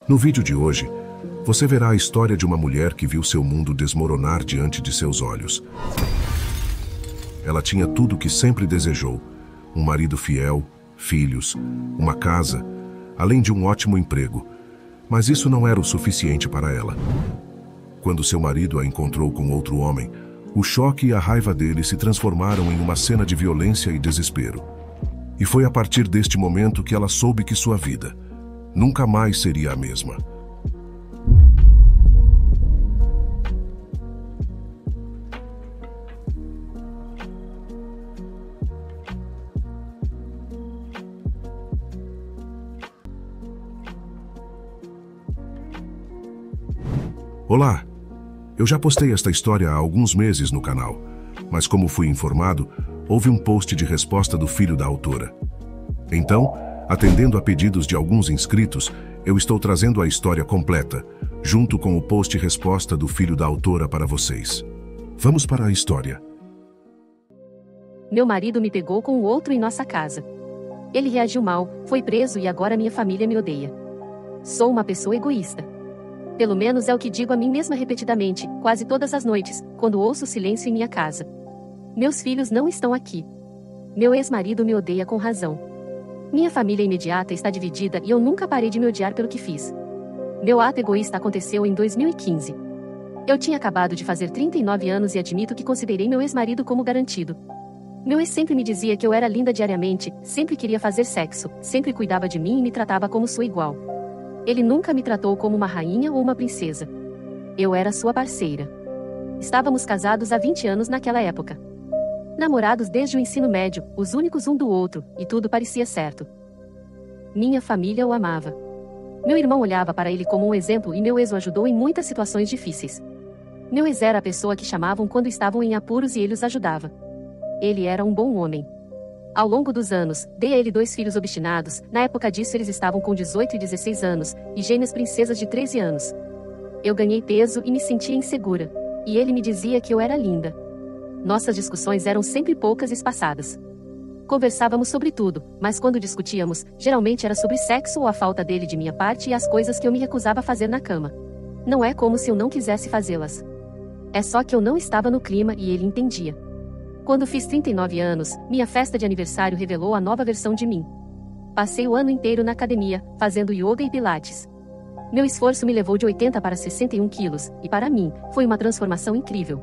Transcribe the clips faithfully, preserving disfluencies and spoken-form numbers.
No vídeo de hoje, você verá a história de uma mulher que viu seu mundo desmoronar diante de seus olhos. Ela tinha tudo o que sempre desejou: um marido fiel, filhos, uma casa, além de um ótimo emprego. Mas isso não era o suficiente para ela. Quando seu marido a encontrou com outro homem, o choque e a raiva dele se transformaram em uma cena de violência e desespero. E foi a partir deste momento que ela soube que sua vida nunca mais seria a mesma. Olá! Eu já postei esta história há alguns meses no canal, mas como fui informado, houve um post de resposta do filho da autora. Então, atendendo a pedidos de alguns inscritos, eu estou trazendo a história completa, junto com o post resposta do filho da autora para vocês. Vamos para a história. Meu marido me pegou com o outro em nossa casa. Ele reagiu mal, foi preso e agora minha família me odeia. Sou uma pessoa egoísta. Pelo menos é o que digo a mim mesma repetidamente, quase todas as noites, quando ouço silêncio em minha casa. Meus filhos não estão aqui. Meu ex-marido me odeia com razão. Minha família imediata está dividida e eu nunca parei de me odiar pelo que fiz. Meu ato egoísta aconteceu em dois mil e quinze. Eu tinha acabado de fazer trinta e nove anos e admito que considerei meu ex-marido como garantido. Meu ex sempre me dizia que eu era linda diariamente, sempre queria fazer sexo, sempre cuidava de mim e me tratava como sua igual. Ele nunca me tratou como uma rainha ou uma princesa. Eu era sua parceira. Estávamos casados há vinte anos naquela época. Namorados desde o ensino médio, os únicos um do outro, e tudo parecia certo. Minha família o amava. Meu irmão olhava para ele como um exemplo e meu ex o ajudou em muitas situações difíceis. Meu ex era a pessoa que chamavam quando estavam em apuros e ele os ajudava. Ele era um bom homem. Ao longo dos anos, dei a ele dois filhos obstinados, na época disso eles estavam com dezoito e dezesseis anos, e gêmeas princesas de treze anos. Eu ganhei peso e me sentia insegura. E ele me dizia que eu era linda. Nossas discussões eram sempre poucas e espaçadas. Conversávamos sobre tudo, mas quando discutíamos, geralmente era sobre sexo ou a falta dele de minha parte e as coisas que eu me recusava a fazer na cama. Não é como se eu não quisesse fazê-las. É só que eu não estava no clima e ele entendia. Quando fiz trinta e nove anos, minha festa de aniversário revelou a nova versão de mim. Passei o ano inteiro na academia, fazendo yoga e pilates. Meu esforço me levou de oitenta para sessenta e um quilos, e para mim, foi uma transformação incrível.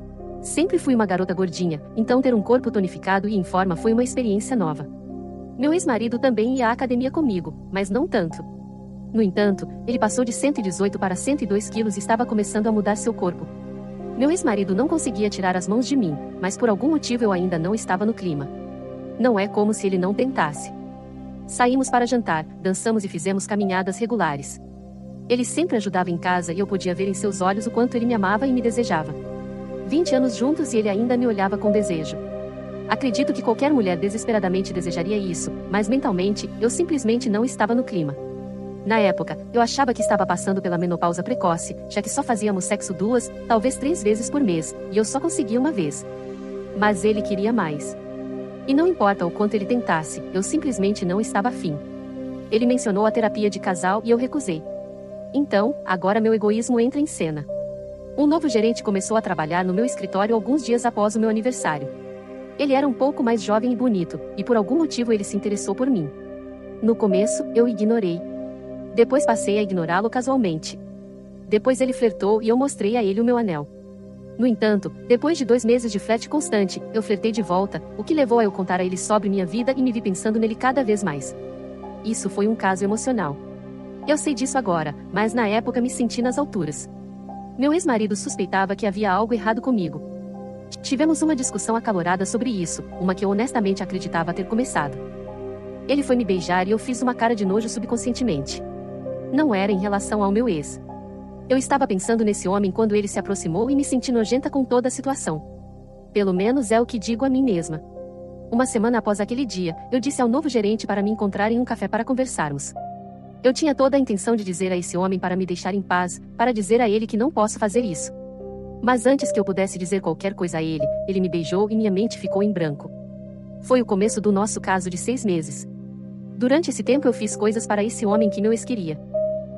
Sempre fui uma garota gordinha, então ter um corpo tonificado e em forma foi uma experiência nova. Meu ex-marido também ia à academia comigo, mas não tanto. No entanto, ele passou de cento e dezoito para cento e dois quilos e estava começando a mudar seu corpo. Meu ex-marido não conseguia tirar as mãos de mim, mas por algum motivo eu ainda não estava no clima. Não é como se ele não tentasse. Saímos para jantar, dançamos e fizemos caminhadas regulares. Ele sempre ajudava em casa e eu podia ver em seus olhos o quanto ele me amava e me desejava. Vinte anos juntos e ele ainda me olhava com desejo. Acredito que qualquer mulher desesperadamente desejaria isso, mas mentalmente, eu simplesmente não estava no clima. Na época, eu achava que estava passando pela menopausa precoce, já que só fazíamos sexo duas, talvez três vezes por mês, e eu só conseguia uma vez. Mas ele queria mais. E não importa o quanto ele tentasse, eu simplesmente não estava afim. Ele mencionou a terapia de casal e eu recusei. Então, agora meu egoísmo entra em cena. Um novo gerente começou a trabalhar no meu escritório alguns dias após o meu aniversário. Ele era um pouco mais jovem e bonito, e por algum motivo ele se interessou por mim. No começo, eu o ignorei. Depois passei a ignorá-lo casualmente. Depois ele flertou e eu mostrei a ele o meu anel. No entanto, depois de dois meses de flerte constante, eu flertei de volta, o que levou a eu contar a ele sobre minha vida e me vi pensando nele cada vez mais. Isso foi um caso emocional. Eu sei disso agora, mas na época me senti nas alturas. Meu ex-marido suspeitava que havia algo errado comigo. Tivemos uma discussão acalorada sobre isso, uma que eu honestamente acreditava ter começado. Ele foi me beijar e eu fiz uma cara de nojo subconscientemente. Não era em relação ao meu ex. Eu estava pensando nesse homem quando ele se aproximou e me senti nojenta com toda a situação. Pelo menos é o que digo a mim mesma. Uma semana após aquele dia, eu disse ao novo gerente para me encontrar em um café para conversarmos. Eu tinha toda a intenção de dizer a esse homem para me deixar em paz, para dizer a ele que não posso fazer isso. Mas antes que eu pudesse dizer qualquer coisa a ele, ele me beijou e minha mente ficou em branco. Foi o começo do nosso caso de seis meses. Durante esse tempo eu fiz coisas para esse homem que meu ex queria.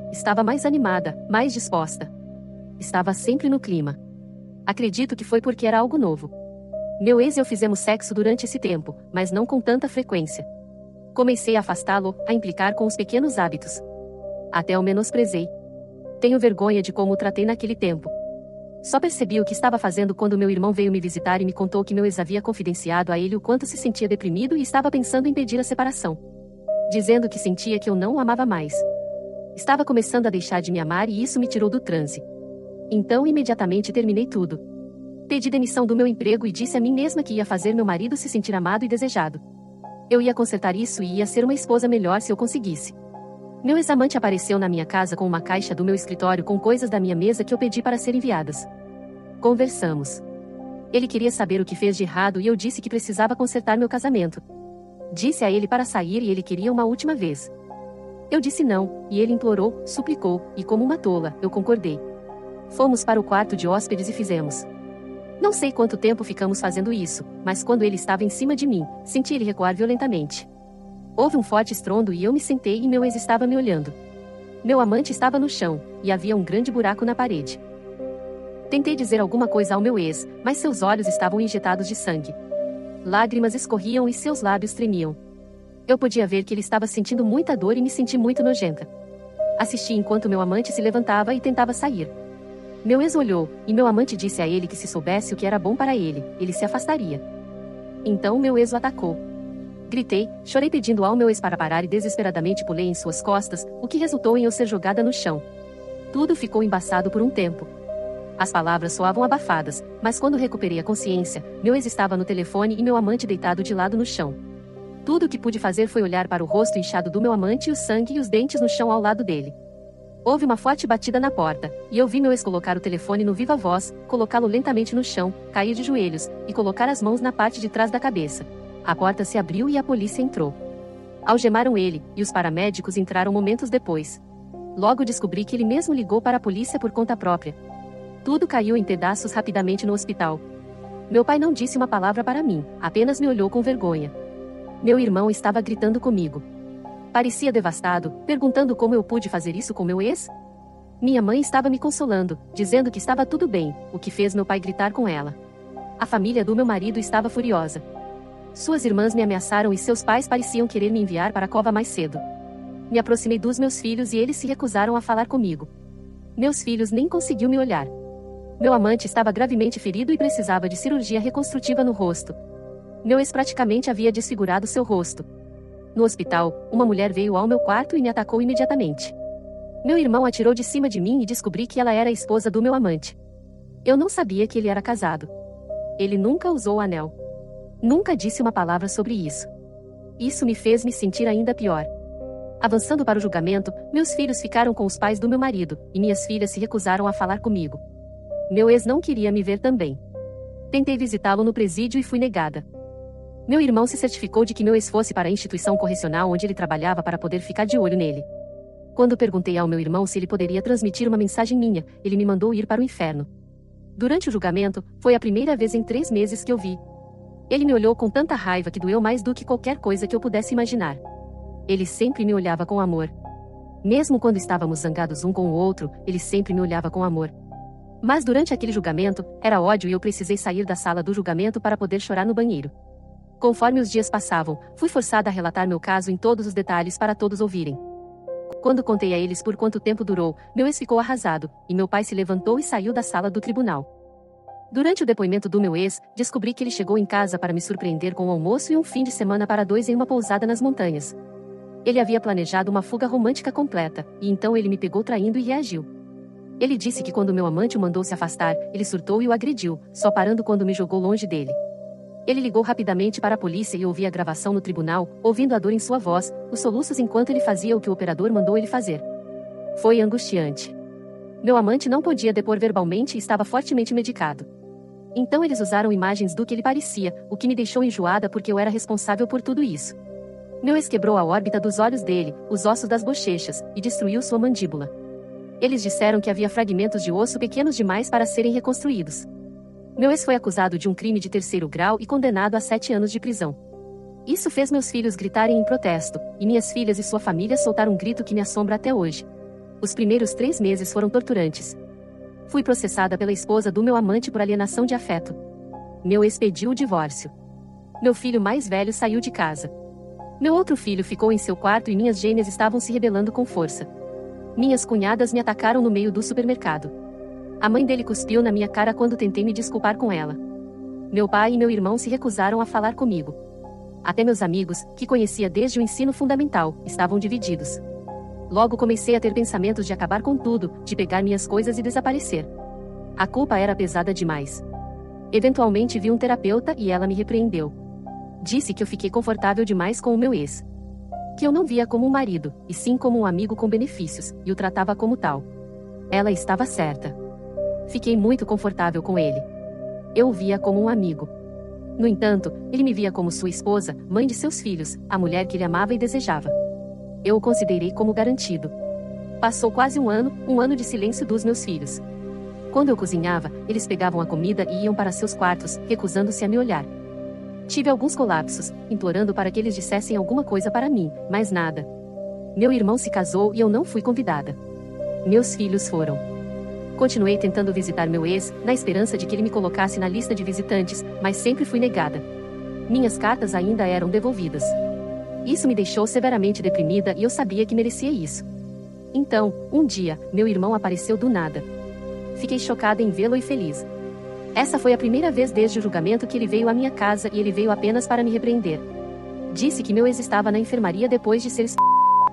Estava mais animada, mais disposta. Estava sempre no clima. Acredito que foi porque era algo novo. Meu ex e eu fizemos sexo durante esse tempo, mas não com tanta frequência. Comecei a afastá-lo, a implicar com os pequenos hábitos. Até o menosprezei. Tenho vergonha de como o tratei naquele tempo. Só percebi o que estava fazendo quando meu irmão veio me visitar e me contou que meu ex havia confidenciado a ele o quanto se sentia deprimido e estava pensando em pedir a separação. Dizendo que sentia que eu não o amava mais. Estava começando a deixar de me amar e isso me tirou do transe. Então imediatamente terminei tudo. Pedi demissão do meu emprego e disse a mim mesma que ia fazer meu marido se sentir amado e desejado. Eu ia consertar isso e ia ser uma esposa melhor se eu conseguisse. Meu ex-amante apareceu na minha casa com uma caixa do meu escritório com coisas da minha mesa que eu pedi para serem enviadas. Conversamos. Ele queria saber o que fez de errado e eu disse que precisava consertar meu casamento. Disse a ele para sair e ele queria uma última vez. Eu disse não, e ele implorou, suplicou, e como uma tola, eu concordei. Fomos para o quarto de hóspedes e fizemos. Não sei quanto tempo ficamos fazendo isso, mas quando ele estava em cima de mim, senti ele recuar violentamente. Houve um forte estrondo e eu me sentei e meu ex estava me olhando. Meu amante estava no chão, e havia um grande buraco na parede. Tentei dizer alguma coisa ao meu ex, mas seus olhos estavam injetados de sangue. Lágrimas escorriam e seus lábios tremiam. Eu podia ver que ele estava sentindo muita dor e me senti muito nojenta. Assisti enquanto meu amante se levantava e tentava sair. Meu ex olhou, e meu amante disse a ele que se soubesse o que era bom para ele, ele se afastaria. Então meu ex o atacou. Gritei, chorei pedindo ao meu ex para parar e desesperadamente pulei em suas costas, o que resultou em eu ser jogada no chão. Tudo ficou embaçado por um tempo. As palavras soavam abafadas, mas quando recuperei a consciência, meu ex estava no telefone e meu amante deitado de lado no chão. Tudo o que pude fazer foi olhar para o rosto inchado do meu amante e o sangue e os dentes no chão ao lado dele. Houve uma forte batida na porta, e eu vi meu ex colocar o telefone no viva voz, colocá-lo lentamente no chão, cair de joelhos, e colocar as mãos na parte de trás da cabeça. A porta se abriu e a polícia entrou. Algemaram ele, e os paramédicos entraram momentos depois. Logo descobri que ele mesmo ligou para a polícia por conta própria. Tudo caiu em pedaços rapidamente no hospital. Meu pai não disse uma palavra para mim, apenas me olhou com vergonha. Meu irmão estava gritando comigo. Parecia devastado, perguntando como eu pude fazer isso com meu ex. Minha mãe estava me consolando, dizendo que estava tudo bem, o que fez meu pai gritar com ela. A família do meu marido estava furiosa. Suas irmãs me ameaçaram e seus pais pareciam querer me enviar para a cova mais cedo. Me aproximei dos meus filhos e eles se recusaram a falar comigo. Meus filhos nem conseguiam me olhar. Meu amante estava gravemente ferido e precisava de cirurgia reconstrutiva no rosto. Meu ex praticamente havia desfigurado seu rosto. No hospital, uma mulher veio ao meu quarto e me atacou imediatamente. Meu irmão atirou de cima de mim e descobri que ela era a esposa do meu amante. Eu não sabia que ele era casado. Ele nunca usou o anel. Nunca disse uma palavra sobre isso. Isso me fez me sentir ainda pior. Avançando para o julgamento, meus filhos ficaram com os pais do meu marido, e minhas filhas se recusaram a falar comigo. Meu ex não queria me ver também. Tentei visitá-lo no presídio e fui negada. Meu irmão se certificou de que meu ex fosse para a instituição correcional onde ele trabalhava para poder ficar de olho nele. Quando perguntei ao meu irmão se ele poderia transmitir uma mensagem minha, ele me mandou ir para o inferno. Durante o julgamento, foi a primeira vez em três meses que eu vi. Ele me olhou com tanta raiva que doeu mais do que qualquer coisa que eu pudesse imaginar. Ele sempre me olhava com amor. Mesmo quando estávamos zangados um com o outro, ele sempre me olhava com amor. Mas durante aquele julgamento, era ódio e eu precisei sair da sala do julgamento para poder chorar no banheiro. Conforme os dias passavam, fui forçada a relatar meu caso em todos os detalhes para todos ouvirem. Quando contei a eles por quanto tempo durou, meu ex ficou arrasado, e meu pai se levantou e saiu da sala do tribunal. Durante o depoimento do meu ex, descobri que ele chegou em casa para me surpreender com um almoço e um fim de semana para dois em uma pousada nas montanhas. Ele havia planejado uma fuga romântica completa, e então ele me pegou traindo e reagiu. Ele disse que quando meu amante o mandou se afastar, ele surtou e o agrediu, só parando quando me jogou longe dele. Ele ligou rapidamente para a polícia e ouvi a gravação no tribunal, ouvindo a dor em sua voz, os soluços enquanto ele fazia o que o operador mandou ele fazer. Foi angustiante. Meu amante não podia depor verbalmente e estava fortemente medicado. Então eles usaram imagens do que ele parecia, o que me deixou enjoada porque eu era responsável por tudo isso. Meu ex quebrou a órbita dos olhos dele, os ossos das bochechas, e destruiu sua mandíbula. Eles disseram que havia fragmentos de osso pequenos demais para serem reconstruídos. Meu ex foi acusado de um crime de terceiro grau e condenado a sete anos de prisão. Isso fez meus filhos gritarem em protesto, e minhas filhas e sua família soltaram um grito que me assombra até hoje. Os primeiros três meses foram torturantes. Fui processada pela esposa do meu amante por alienação de afeto. Meu ex pediu o divórcio. Meu filho mais velho saiu de casa. Meu outro filho ficou em seu quarto e minhas gêmeas estavam se rebelando com força. Minhas cunhadas me atacaram no meio do supermercado. A mãe dele cuspiu na minha cara quando tentei me desculpar com ela. Meu pai e meu irmão se recusaram a falar comigo. Até meus amigos, que conhecia desde o ensino fundamental, estavam divididos. Logo comecei a ter pensamentos de acabar com tudo, de pegar minhas coisas e desaparecer. A culpa era pesada demais. Eventualmente vi um terapeuta e ela me repreendeu. Disse que eu fiquei confortável demais com o meu ex. Que eu não via como um marido, e sim como um amigo com benefícios, e o tratava como tal. Ela estava certa. Fiquei muito confortável com ele. Eu o via como um amigo. No entanto, ele me via como sua esposa, mãe de seus filhos, a mulher que ele amava e desejava. Eu o considerei como garantido. Passou quase um ano, um ano de silêncio dos meus filhos. Quando eu cozinhava, eles pegavam a comida e iam para seus quartos, recusando-se a me olhar. Tive alguns colapsos, implorando para que eles dissessem alguma coisa para mim, mas nada. Meu irmão se casou e eu não fui convidada. Meus filhos foram. Continuei tentando visitar meu ex, na esperança de que ele me colocasse na lista de visitantes, mas sempre fui negada. Minhas cartas ainda eram devolvidas. Isso me deixou severamente deprimida e eu sabia que merecia isso. Então, um dia, meu irmão apareceu do nada. Fiquei chocada em vê-lo e feliz. Essa foi a primeira vez desde o julgamento que ele veio à minha casa e ele veio apenas para me repreender. Disse que meu ex estava na enfermaria depois de ser es...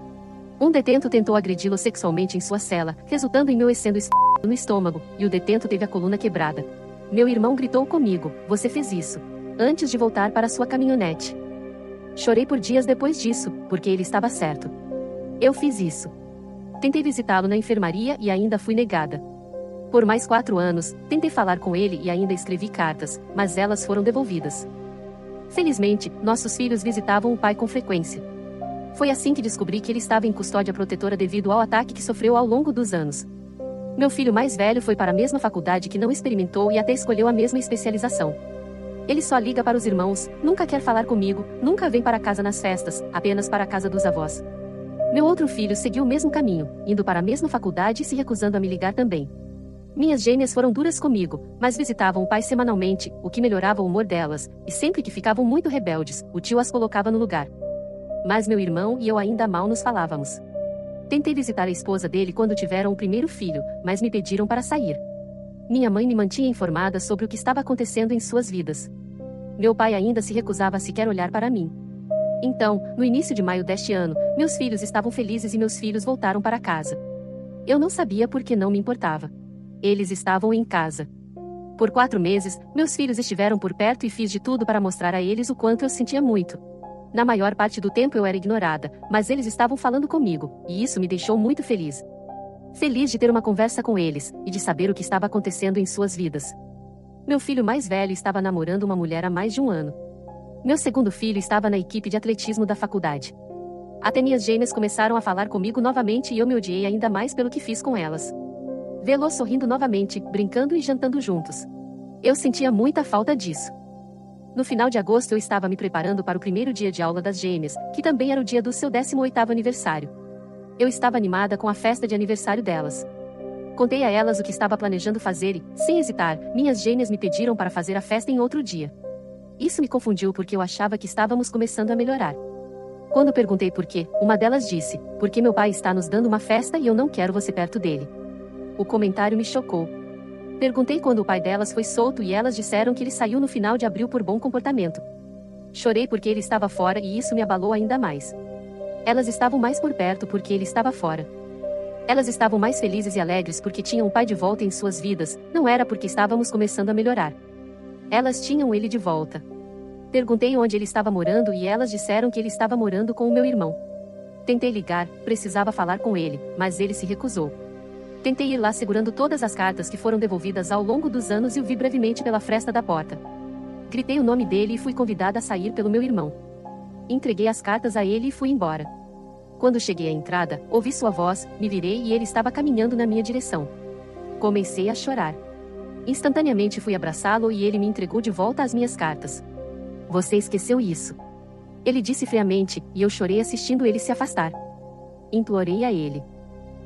Um detento tentou agredi-lo sexualmente em sua cela, resultando em meu ex sendo es... no estômago, e o detento teve a coluna quebrada. Meu irmão gritou comigo: "Você fez isso", antes de voltar para sua caminhonete. Chorei por dias depois disso, porque ele estava certo. Eu fiz isso. Tentei visitá-lo na enfermaria e ainda fui negada. Por mais quatro anos, tentei falar com ele e ainda escrevi cartas, mas elas foram devolvidas. Felizmente, nossos filhos visitavam o pai com frequência. Foi assim que descobri que ele estava em custódia protetora devido ao ataque que sofreu ao longo dos anos. Meu filho mais velho foi para a mesma faculdade que não experimentou e até escolheu a mesma especialização. Ele só liga para os irmãos, nunca quer falar comigo, nunca vem para casa nas festas, apenas para a casa dos avós. Meu outro filho seguiu o mesmo caminho, indo para a mesma faculdade e se recusando a me ligar também. Minhas gêmeas foram duras comigo, mas visitavam o pai semanalmente, o que melhorava o humor delas, e sempre que ficavam muito rebeldes, o tio as colocava no lugar. Mas meu irmão e eu ainda mal nos falávamos. Tentei visitar a esposa dele quando tiveram o primeiro filho, mas me pediram para sair. Minha mãe me mantinha informada sobre o que estava acontecendo em suas vidas. Meu pai ainda se recusava a sequer olhar para mim. Então, no início de maio deste ano, meus filhos estavam felizes e meus filhos voltaram para casa. Eu não sabia por que não me importava. Eles estavam em casa. Por quatro meses, meus filhos estiveram por perto e fiz de tudo para mostrar a eles o quanto eu sentia muito. Na maior parte do tempo eu era ignorada, mas eles estavam falando comigo, e isso me deixou muito feliz. Feliz de ter uma conversa com eles, e de saber o que estava acontecendo em suas vidas. Meu filho mais velho estava namorando uma mulher há mais de um ano. Meu segundo filho estava na equipe de atletismo da faculdade. Até minhas gêmeas começaram a falar comigo novamente e eu me odiei ainda mais pelo que fiz com elas. Vê-los sorrindo novamente, brincando e jantando juntos. Eu sentia muita falta disso. No final de agosto eu estava me preparando para o primeiro dia de aula das gêmeas, que também era o dia do seu décimo oitavo aniversário. Eu estava animada com a festa de aniversário delas. Contei a elas o que estava planejando fazer e, sem hesitar, minhas gêmeas me pediram para fazer a festa em outro dia. Isso me confundiu porque eu achava que estávamos começando a melhorar. Quando perguntei por quê, uma delas disse: "Porque meu pai está nos dando uma festa e eu não quero você perto dele." O comentário me chocou. Perguntei quando o pai delas foi solto e elas disseram que ele saiu no final de abril por bom comportamento. Chorei porque ele estava fora e isso me abalou ainda mais. Elas estavam mais por perto porque ele estava fora. Elas estavam mais felizes e alegres porque tinham o pai de volta em suas vidas, não era porque estávamos começando a melhorar. Elas tinham ele de volta. Perguntei onde ele estava morando e elas disseram que ele estava morando com o meu irmão. Tentei ligar, precisava falar com ele, mas ele se recusou. Tentei ir lá segurando todas as cartas que foram devolvidas ao longo dos anos e o vi brevemente pela fresta da porta. Gritei o nome dele e fui convidada a sair pelo meu irmão. Entreguei as cartas a ele e fui embora. Quando cheguei à entrada, ouvi sua voz, me virei e ele estava caminhando na minha direção. Comecei a chorar. Instantaneamente fui abraçá-lo e ele me entregou de volta as minhas cartas. "Você esqueceu isso." Ele disse friamente, e eu chorei assistindo ele se afastar. Implorei a ele: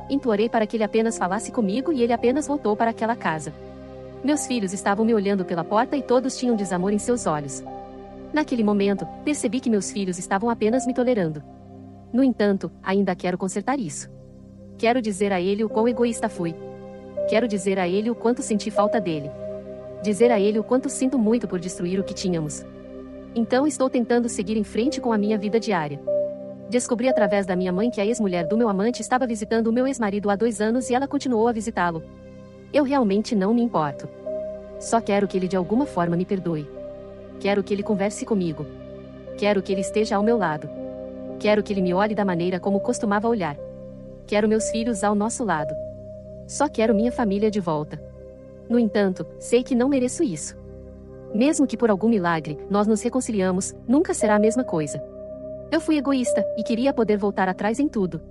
Implorei para que ele apenas falasse comigo e ele apenas voltou para aquela casa. Meus filhos estavam me olhando pela porta e todos tinham desamor em seus olhos. Naquele momento, percebi que meus filhos estavam apenas me tolerando. No entanto, ainda quero consertar isso. Quero dizer a ele o quão egoísta fui. Quero dizer a ele o quanto senti falta dele. Dizer a ele o quanto sinto muito por destruir o que tínhamos. Então estou tentando seguir em frente com a minha vida diária. Descobri através da minha mãe que a ex-mulher do meu amante estava visitando o meu ex-marido há dois anos e ela continuou a visitá-lo. Eu realmente não me importo. Só quero que ele de alguma forma me perdoe. Quero que ele converse comigo. Quero que ele esteja ao meu lado. Quero que ele me olhe da maneira como costumava olhar. Quero meus filhos ao nosso lado. Só quero minha família de volta. No entanto, sei que não mereço isso. Mesmo que por algum milagre nós nos reconciliamos, nunca será a mesma coisa. Eu fui egoísta e queria poder voltar atrás em tudo.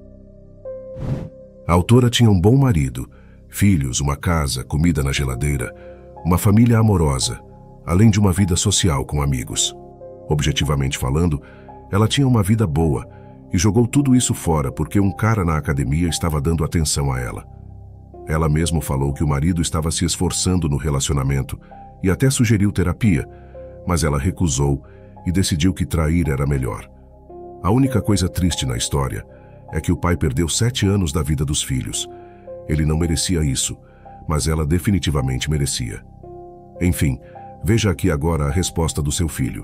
A autora tinha um bom marido, filhos, uma casa, comida na geladeira, uma família amorosa, além de uma vida social com amigos. Objetivamente falando, ela tinha uma vida boa e jogou tudo isso fora porque um cara na academia estava dando atenção a ela. Ela mesma falou que o marido estava se esforçando no relacionamento e até sugeriu terapia, mas ela recusou e decidiu que trair era melhor. A única coisa triste na história é que o pai perdeu sete anos da vida dos filhos. Ele não merecia isso, mas ela definitivamente merecia. Enfim, veja aqui agora a resposta do seu filho.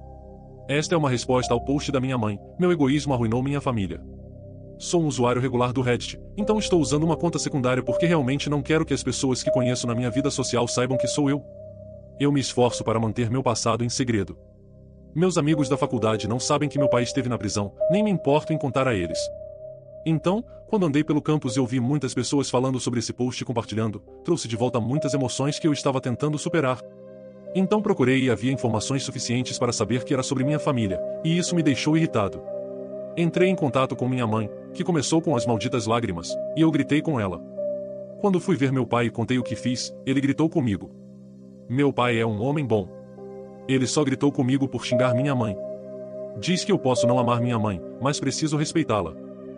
Esta é uma resposta ao post da minha mãe. Meu egoísmo arruinou minha família. Sou um usuário regular do Reddit, então estou usando uma conta secundária porque realmente não quero que as pessoas que conheço na minha vida social saibam que sou eu. Eu me esforço para manter meu passado em segredo. Meus amigos da faculdade não sabem que meu pai esteve na prisão, nem me importo em contar a eles. Então, quando andei pelo campus e ouvi muitas pessoas falando sobre esse post e compartilhando, trouxe de volta muitas emoções que eu estava tentando superar. Então procurei e havia informações suficientes para saber que era sobre minha família, e isso me deixou irritado. Entrei em contato com minha mãe, que começou com as malditas lágrimas, e eu gritei com ela. Quando fui ver meu pai e contei o que fiz, ele gritou comigo. Meu pai é um homem bom. Ele só gritou comigo por xingar minha mãe. Diz que eu posso não amar minha mãe, mas preciso respeitá-la.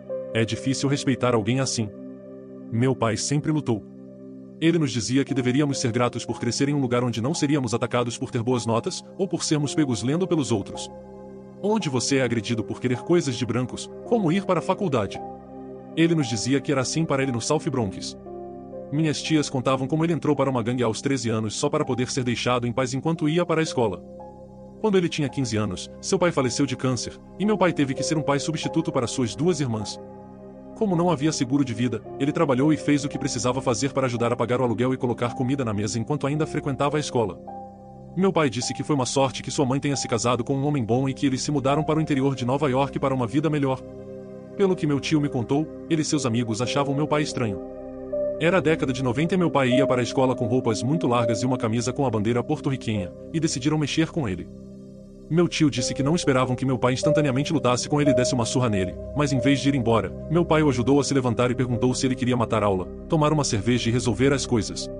É difícil respeitar alguém assim. Meu pai sempre lutou. Ele nos dizia que deveríamos ser gratos por crescer em um lugar onde não seríamos atacados por ter boas notas, ou por sermos pegos lendo pelos outros. Onde você é agredido por querer coisas de brancos, como ir para a faculdade. Ele nos dizia que era assim para ele no South Bronx. Minhas tias contavam como ele entrou para uma gangue aos treze anos só para poder ser deixado em paz enquanto ia para a escola. Quando ele tinha quinze anos, seu pai faleceu de câncer, e meu pai teve que ser um pai substituto para suas duas irmãs. Como não havia seguro de vida, ele trabalhou e fez o que precisava fazer para ajudar a pagar o aluguel e colocar comida na mesa enquanto ainda frequentava a escola. Meu pai disse que foi uma sorte que sua mãe tenha se casado com um homem bom e que eles se mudaram para o interior de Nova York para uma vida melhor. Pelo que meu tio me contou, ele e seus amigos achavam meu pai estranho. Era a década de noventa e meu pai ia para a escola com roupas muito largas e uma camisa com a bandeira porto-riquenha, e decidiram mexer com ele. Meu tio disse que não esperavam que meu pai instantaneamente lutasse com ele e desse uma surra nele, mas em vez de ir embora, meu pai o ajudou a se levantar e perguntou se ele queria matar aula, tomar uma cerveja e resolver as coisas.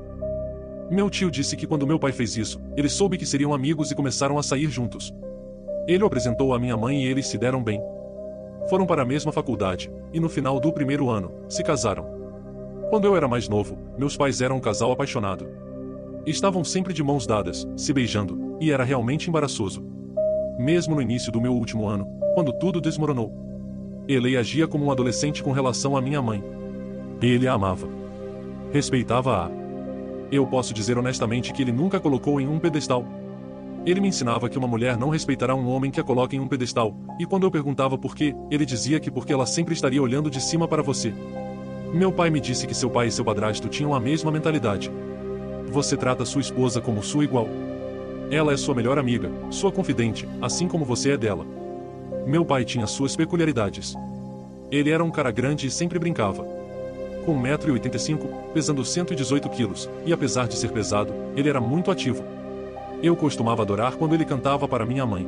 Meu tio disse que quando meu pai fez isso, ele soube que seriam amigos e começaram a sair juntos. Ele o apresentou à minha mãe e eles se deram bem. Foram para a mesma faculdade, e no final do primeiro ano, se casaram. Quando eu era mais novo, meus pais eram um casal apaixonado. Estavam sempre de mãos dadas, se beijando, e era realmente embaraçoso. Mesmo no início do meu último ano, quando tudo desmoronou. Ele agia como um adolescente com relação à minha mãe. Ele a amava. Respeitava-a. Eu posso dizer honestamente que ele nunca a colocou em um pedestal. Ele me ensinava que uma mulher não respeitará um homem que a coloca em um pedestal, e quando eu perguntava por quê, ele dizia que porque ela sempre estaria olhando de cima para você. Meu pai me disse que seu pai e seu padrasto tinham a mesma mentalidade. Você trata sua esposa como sua igual. Ela é sua melhor amiga, sua confidente, assim como você é dela. Meu pai tinha suas peculiaridades. Ele era um cara grande e sempre brincava. Com um metro e oitenta e cinco, pesando cento e dezoito quilos, e apesar de ser pesado, ele era muito ativo. Eu costumava adorar quando ele cantava para minha mãe.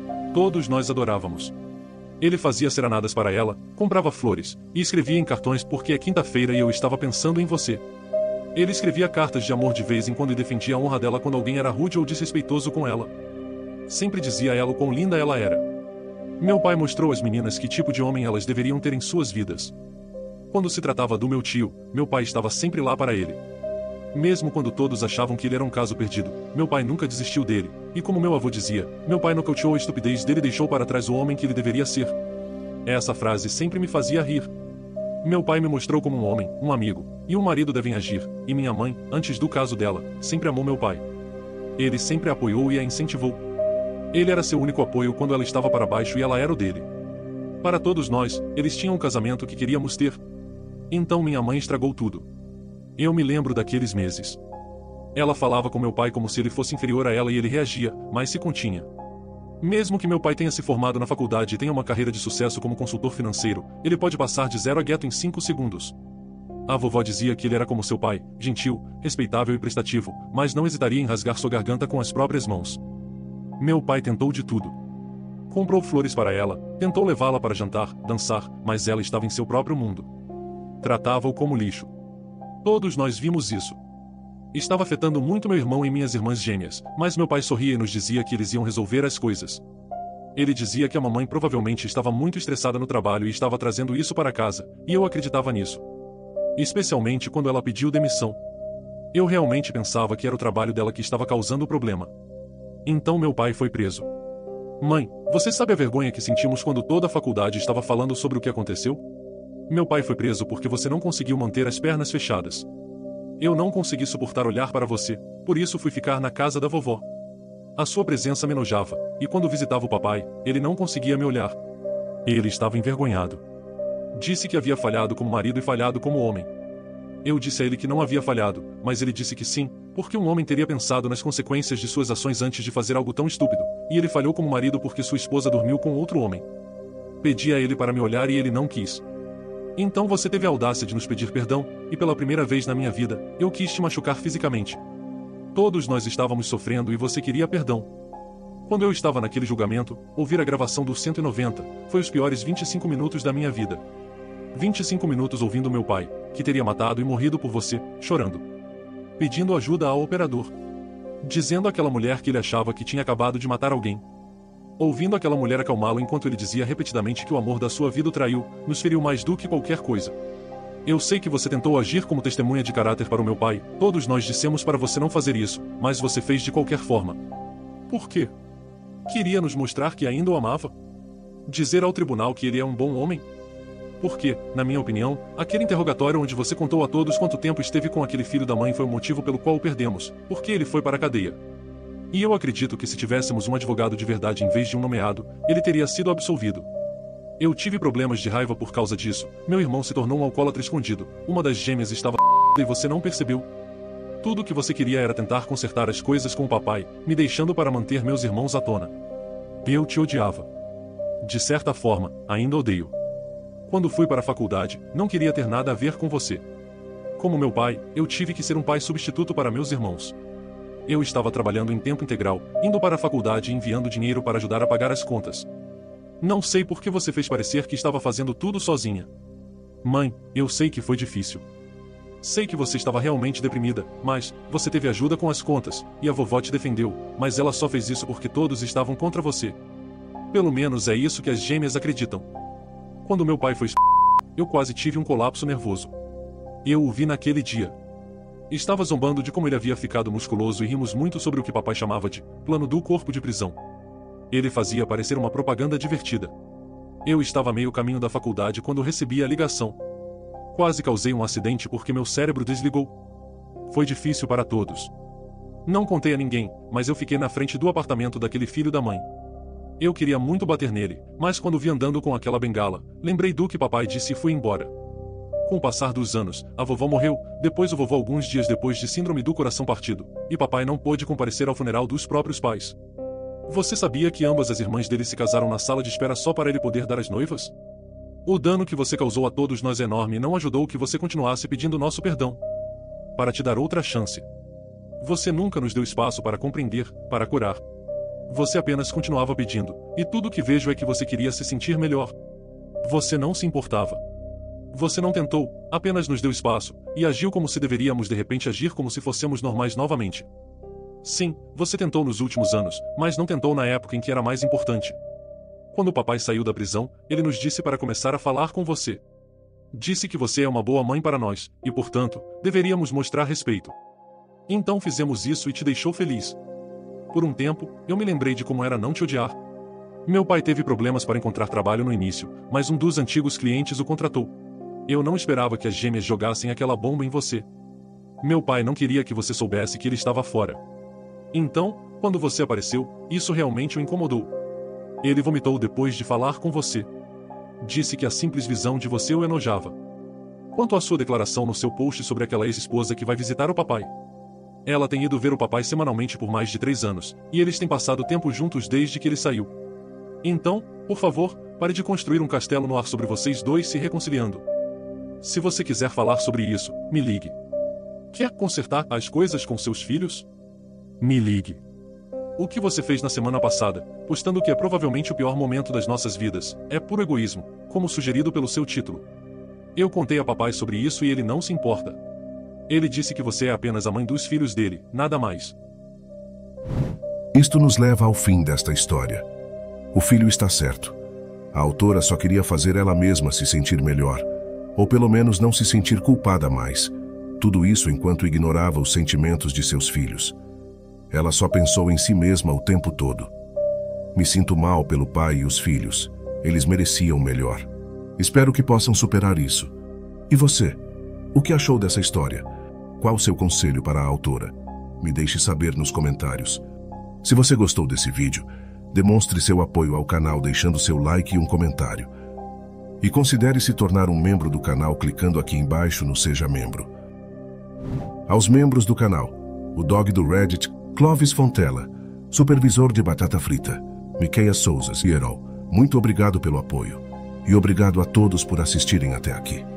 Todos nós adorávamos. Ele fazia serenadas para ela, comprava flores, e escrevia em cartões porque é quinta-feira e eu estava pensando em você. Ele escrevia cartas de amor de vez em quando e defendia a honra dela quando alguém era rude ou desrespeitoso com ela. Sempre dizia a ela o quão linda ela era. Meu pai mostrou às meninas que tipo de homem elas deveriam ter em suas vidas. Quando se tratava do meu tio, meu pai estava sempre lá para ele. Mesmo quando todos achavam que ele era um caso perdido, meu pai nunca desistiu dele, e como meu avô dizia, meu pai nocauteou a estupidez dele e deixou para trás o homem que ele deveria ser. Essa frase sempre me fazia rir. Meu pai me mostrou como um homem, um amigo, e um marido devem agir, e minha mãe, antes do caso dela, sempre amou meu pai. Ele sempre a apoiou e a incentivou. Ele era seu único apoio quando ela estava para baixo e ela era o dele. Para todos nós, eles tinham o casamento que queríamos ter. Então minha mãe estragou tudo. Eu me lembro daqueles meses. Ela falava com meu pai como se ele fosse inferior a ela e ele reagia, mas se continha. Mesmo que meu pai tenha se formado na faculdade e tenha uma carreira de sucesso como consultor financeiro, ele pode passar de zero a gueto em cinco segundos. A vovó dizia que ele era como seu pai, gentil, respeitável e prestativo, mas não hesitaria em rasgar sua garganta com as próprias mãos. Meu pai tentou de tudo. Comprou flores para ela, tentou levá-la para jantar, dançar, mas ela estava em seu próprio mundo. Tratava-o como lixo. Todos nós vimos isso. Estava afetando muito meu irmão e minhas irmãs gêmeas, mas meu pai sorria e nos dizia que eles iam resolver as coisas. Ele dizia que a mamãe provavelmente estava muito estressada no trabalho e estava trazendo isso para casa, e eu acreditava nisso. Especialmente quando ela pediu demissão. Eu realmente pensava que era o trabalho dela que estava causando o problema. Então meu pai foi preso. Mãe, você sabe a vergonha que sentimos quando toda a faculdade estava falando sobre o que aconteceu? Meu pai foi preso porque você não conseguiu manter as pernas fechadas. Eu não consegui suportar olhar para você, por isso fui ficar na casa da vovó. A sua presença me enojava, e quando visitava o papai, ele não conseguia me olhar. Ele estava envergonhado. Disse que havia falhado como marido e falhado como homem. Eu disse a ele que não havia falhado, mas ele disse que sim, porque um homem teria pensado nas consequências de suas ações antes de fazer algo tão estúpido, e ele falhou como marido porque sua esposa dormiu com outro homem. Pedi a ele para me olhar e ele não quis. Então você teve a audácia de nos pedir perdão, e pela primeira vez na minha vida, eu quis te machucar fisicamente. Todos nós estávamos sofrendo e você queria perdão. Quando eu estava naquele julgamento, ouvir a gravação do cento e noventa, foi os piores vinte e cinco minutos da minha vida. vinte e cinco minutos ouvindo meu pai, que teria matado e morrido por você, chorando. Pedindo ajuda ao operador. Dizendo àquela mulher que ele achava que tinha acabado de matar alguém. Ouvindo aquela mulher acalmá-lo enquanto ele dizia repetidamente que o amor da sua vida o traiu, nos feriu mais do que qualquer coisa. Eu sei que você tentou agir como testemunha de caráter para o meu pai, todos nós dissemos para você não fazer isso, mas você fez de qualquer forma. Por quê? Queria nos mostrar que ainda o amava? Dizer ao tribunal que ele é um bom homem? Porque, na minha opinião, aquele interrogatório onde você contou a todos quanto tempo esteve com aquele filho da mãe foi o motivo pelo qual o perdemos, porque ele foi para a cadeia. E eu acredito que se tivéssemos um advogado de verdade em vez de um nomeado, ele teria sido absolvido. Eu tive problemas de raiva por causa disso, meu irmão se tornou um alcoólatra escondido, uma das gêmeas estava e você não percebeu. Tudo o que você queria era tentar consertar as coisas com o papai, me deixando para manter meus irmãos à tona. Eu te odiava. De certa forma, ainda odeio. Quando fui para a faculdade, não queria ter nada a ver com você. Como meu pai, eu tive que ser um pai substituto para meus irmãos. Eu estava trabalhando em tempo integral, indo para a faculdade e enviando dinheiro para ajudar a pagar as contas. Não sei por que você fez parecer que estava fazendo tudo sozinha. Mãe, eu sei que foi difícil. Sei que você estava realmente deprimida, mas você teve ajuda com as contas, e a vovó te defendeu, mas ela só fez isso porque todos estavam contra você. Pelo menos é isso que as gêmeas acreditam. Quando meu pai foi eu quase tive um colapso nervoso. Eu o vi naquele dia. Estava zombando de como ele havia ficado musculoso e rimos muito sobre o que papai chamava de plano do corpo de prisão. Ele fazia parecer uma propaganda divertida. Eu estava a meio caminho da faculdade quando recebi a ligação. Quase causei um acidente porque meu cérebro desligou. Foi difícil para todos. Não contei a ninguém, mas eu fiquei na frente do apartamento daquele filho da mãe. Eu queria muito bater nele, mas quando vi andando com aquela bengala, lembrei do que papai disse e fui embora. Com o passar dos anos, a vovó morreu, depois o vovô alguns dias depois de síndrome do coração partido, e papai não pôde comparecer ao funeral dos próprios pais. Você sabia que ambas as irmãs dele se casaram na sala de espera só para ele poder dar as noivas? O dano que você causou a todos nós é enorme e não ajudou que você continuasse pedindo nosso perdão. Para te dar outra chance. Você nunca nos deu espaço para compreender, para curar. Você apenas continuava pedindo, e tudo o que vejo é que você queria se sentir melhor. Você não se importava. Você não tentou, apenas nos deu espaço, e agiu como se deveríamos de repente agir como se fossemos normais novamente. Sim, você tentou nos últimos anos, mas não tentou na época em que era mais importante. Quando o papai saiu da prisão, ele nos disse para começar a falar com você. Disse que você é uma boa mãe para nós, e portanto, deveríamos mostrar respeito. Então fizemos isso e te deixou feliz. Por um tempo, eu me lembrei de como era não te odiar. Meu pai teve problemas para encontrar trabalho no início, mas um dos antigos clientes o contratou. Eu não esperava que as gêmeas jogassem aquela bomba em você. Meu pai não queria que você soubesse que ele estava fora. Então, quando você apareceu, isso realmente o incomodou. Ele vomitou depois de falar com você. Disse que a simples visão de você o enojava. Quanto à sua declaração no seu post sobre aquela ex-esposa que vai visitar o papai. Ela tem ido ver o papai semanalmente por mais de três anos, e eles têm passado tempo juntos desde que ele saiu. Então, por favor, pare de construir um castelo no ar sobre vocês dois se reconciliando. Se você quiser falar sobre isso, me ligue. Quer consertar as coisas com seus filhos? Me ligue. O que você fez na semana passada, postando que é provavelmente o pior momento das nossas vidas, é puro egoísmo, como sugerido pelo seu título. Eu contei a papai sobre isso e ele não se importa. Ele disse que você é apenas a mãe dos filhos dele, nada mais. Isto nos leva ao fim desta história. O filho está certo. A autora só queria fazer ela mesma se sentir melhor, ou pelo menos não se sentir culpada mais. Tudo isso enquanto ignorava os sentimentos de seus filhos. Ela só pensou em si mesma o tempo todo. Me sinto mal pelo pai e os filhos. Eles mereciam melhor. Espero que possam superar isso. E você? O que achou dessa história? Qual o seu conselho para a autora? Me deixe saber nos comentários. Se você gostou desse vídeo, demonstre seu apoio ao canal deixando seu like e um comentário. E considere se tornar um membro do canal clicando aqui embaixo no Seja Membro. Aos membros do canal, o dog do Reddit, Clovis Fontella, supervisor de batata frita, Miqueia Souza, Zero, muito obrigado pelo apoio. E obrigado a todos por assistirem até aqui.